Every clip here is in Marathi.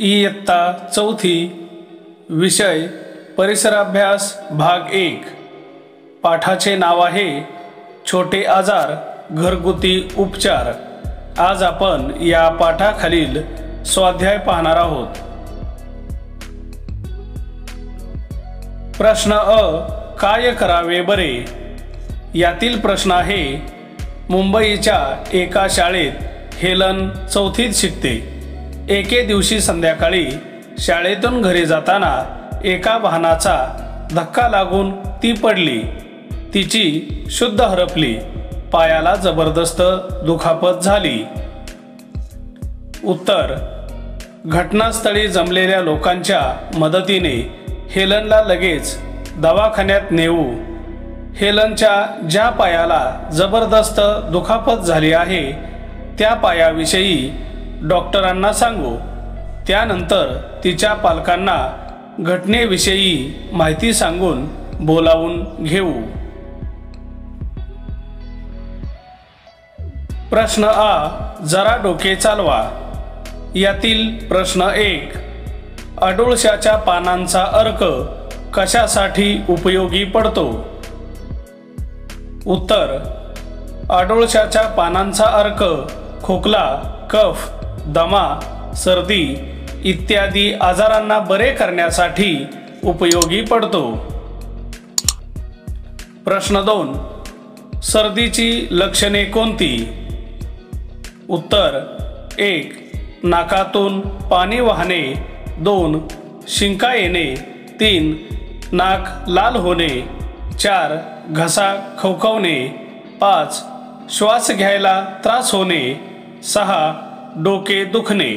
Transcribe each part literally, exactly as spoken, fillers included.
इयत्ता चौथी, विषय परिसराभ्यास भाग एक। पाठाचे नाव आहे छोटे आजार घरगुती उपचार। आज आपण या पाठाखालील स्वाध्याय पाहणार आहोत। प्रश्न अ, काय करावे बरे? यातील प्रश्न आहे, मुंबईच्या एका शाळेत हेलन चौथीत शिकते। एके दिवशी संध्याकाळी शाळेतून घरी जाताना एका वाहनाचा धक्का लागून ती पडली। तिची शुद्ध हरपली, पायाला जबरदस्त दुखापत झाली। उत्तर, घटनास्थळी जमलेल्या लोकांच्या मदतीने हेलनला लगेच दवाखान्यात नेऊ। हेलनच्या ज्या पायाला जबरदस्त दुखापत झाली आहे त्या पायाविषयी डॉक्टरांना सांगू। त्यानंतर तिच्या पालकांना घटनेविषयी माहिती सांगून बोलावून घेऊ। प्रश्न आ, जरा डोके चालवा। यातील प्रश्न एक, अडुळशाच्या पानांचा अर्क कशासाठी उपयोगी पडतो? उत्तर, अडुळशाच्या पानांचा अर्क खोकला, कफ, दमा, सर्दी इत्यादी आजारांना बरे करण्यासाठी उपयोगी पडतो। प्रश्न दोन, सर्दीची लक्षणे कोणती? उत्तर, एक, नाकातून पाणी वाहणे, दोन, शिंका येणे, तीन, नाक लाल होणे, चार, घसा खवखवणे, पाच, श्वास घ्यायला त्रास होणे, सहा, डोके दुखणे।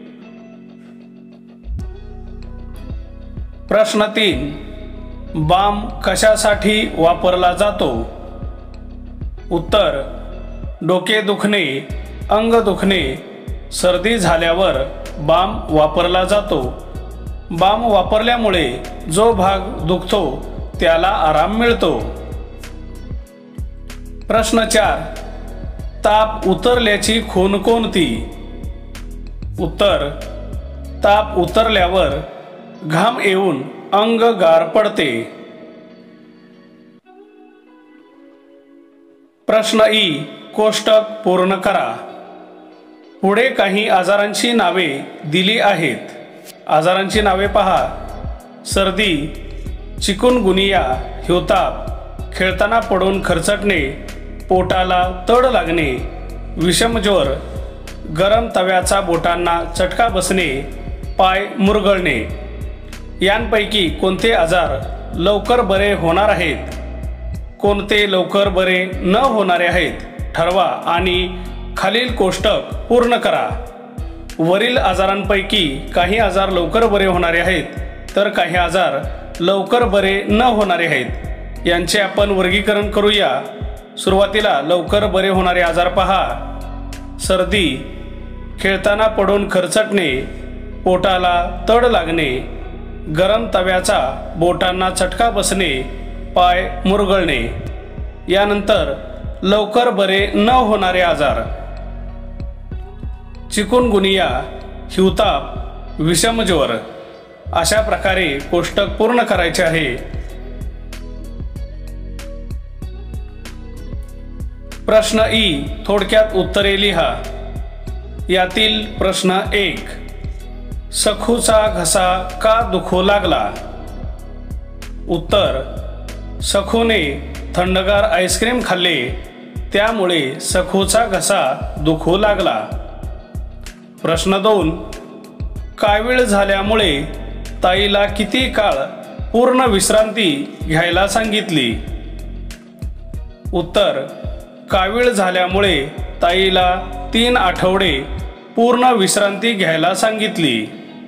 प्रश्न तीन, बाम कशासाठी वापरला जातो? उत्तर, डोके दुखणे, अंग दुखणे, सर्दी झाल्यावर बाम वापरला जातो। बाम वापरल्यामुळे जो भाग दुखतो त्याला आराम मिळतो। प्रश्न चार, ताप उतरल्याची खूण कोणती? उत्तर, ताप उतरल्यावर घाम येऊन अंग गार पडते। प्रश्न ई, कोष्टक पूर्ण करा। पुढे काही आजारांची नावे दिली आहेत। आजारांची नावे पहा। सर्दी, चिकुनगुनिया, हिवताप, खेळताना पडून खरचटणे, पोटाला तड लागणे, विषमज्वर, गरम तव्याचा बोटांना चटका बसणे, पाय मुरगळणे। यांपैकी कोणते आजार लवकर बरे होणार आहेत? कोणते लवकर बरे न होणारे आहेत ठरवा आणि खालील कोष्टक पूर्ण करा। वरील आजारांपैकी काही आजार लवकर बरे होणारे आहेत तर काही आजार लवकर बरे न होणारे आहेत। यांचे आपण वर्गीकरण करूया। सुरुवातीला लवकर बरे होणारे आजार पहा। सर्दी, खेळताना पडून खरचटणे, पोटाला तड लागणे, गरम तव्याचा बोटांना चटका बसणे, पाय मुरगळणे। यानंतर लवकर बरे न होणारे आजार, चिकुनगुनिया, हिवताप, विषमज्वर। अशा प्रकारे कोष्टक पूर्ण करायचे आहे। प्रश्न ई, थोडक्यात उत्तरे लिहा। यातील प्रश्न एक, सखूचा घसा का दुखू लागला? उत्तर, सखूने थंडगार आईस्क्रीम खाल्ले त्यामुळे सखूचा घसा दुखू लागला। प्रश्न दोन, कावीळ झाल्यामुळे ताईला किती काळ पूर्ण विश्रांती घ्यायला सांगितली? उत्तर, कावीळ झाल्यामुळे ताईला तीन आठवडे पूर्ण विश्रांती घ्यायला सांगितली।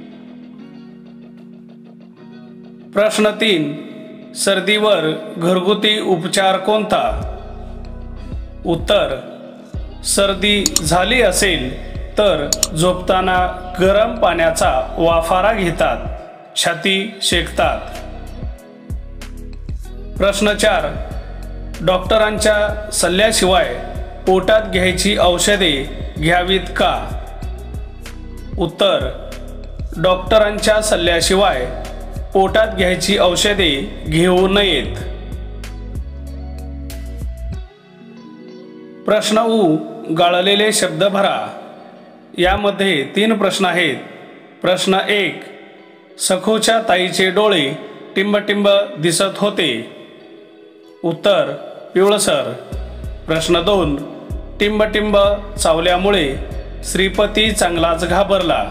प्रश्न तीन, सर्दीवर घरगुती उपचार कोणता? उत्तर, सर्दी झाली असेल तर झोपताना गरम पाण्याचा वाफारा घेतात, छाती शेकतात। प्रश्न चार, डॉक्टरांच्या सल्ल्याशिवाय पोटात घ्यायची औषधे घ्यावीत का? उत्तर, डॉक्टरांच्या सल्ल्याशिवाय पोटात घ्यायची औषधे घेऊ नयेत। प्रश्न उ गाळलेले शब्द भरा। यामध्ये तीन प्रश्न आहेत। प्रश्न एक, सखूच्या ताईचे डोळे टिंबटिंब दिसत होते। उत्तर पिवळसर। प्रश्न दोन, टिंबटिंब चावल्यामुळे श्रीपती चांगलाच घाबरला।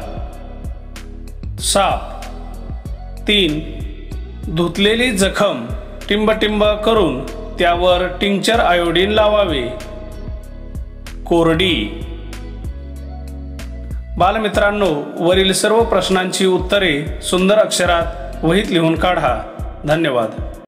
साप। तीन, धुतलेली जखम टिंबटिंब करून त्यावर टिंक्चर आयोडीन लावावे। कोरडी। बालमित्रांनो, वरील सर्व प्रश्नांची उत्तरे सुंदर अक्षरात वहीत लिहून काढा। धन्यवाद।